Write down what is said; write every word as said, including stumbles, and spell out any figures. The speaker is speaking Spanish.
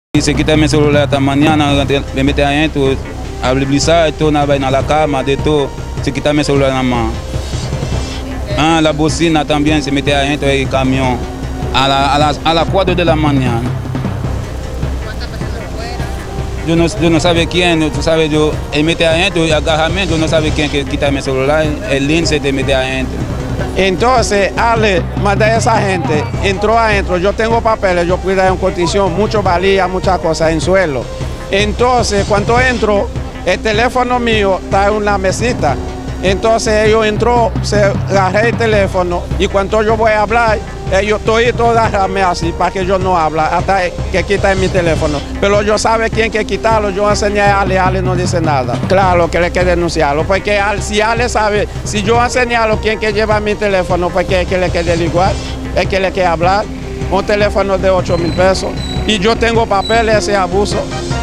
Y se quita mi celular esta mañana, le mete adentro, abre el blizzard, todo, una vaina en la cama, de todo, se quita mi celular en la mano. Ah, la bocina también se mete adentro del camión, a las a la, a la cuatro de la mañana. ¿Cuántas personas fueron? Yo no, yo no sabe quién, tú sabes, yo, él mete adentro y agarramiento, yo no sabe quién que quita mi celular, el lince te mete adentro. Entonces, Ale, más de esa gente, entró adentro, yo tengo papeles, yo pude dar en condición, mucho valía, muchas cosas en suelo. Entonces, cuando entro, el teléfono mío está en una mesita. Entonces ellos entró, se agarré el teléfono y cuando yo voy a hablar, ellos todos agarrarme así para que yo no hable, hasta que quiten mi teléfono. Pero yo sabe quién que quitarlo, yo enseñé a Ale, Ale no dice nada. Claro que le que denunciarlo, porque si Ale sabe, si yo enseñarlo quién que lleva mi teléfono, pues que, que le quede igual, es que le quede hablar. Un teléfono de ocho mil pesos y yo tengo papeles de ese abuso.